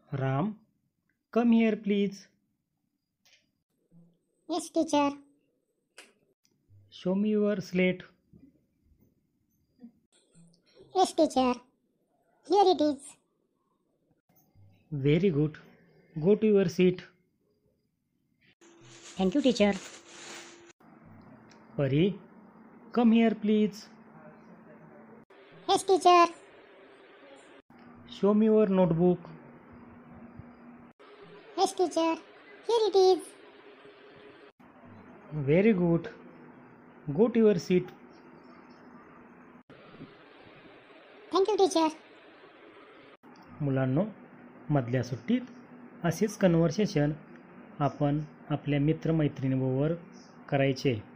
Ram, come here please. Yes, teacher. Show me your slate. Yes, teacher. Here it is. Very good. Go to your seat. Thank you, teacher. Pari, come here please. Yes, teacher. Show me your notebook. Yes, teacher. Here it is. Very good. Go to your seat. Thank you, teacher. मुलांनो, मधल्या सुट्टीत असेच conversation आपण आपल्या मित्रमैत्रिणीबरोबर करायचे.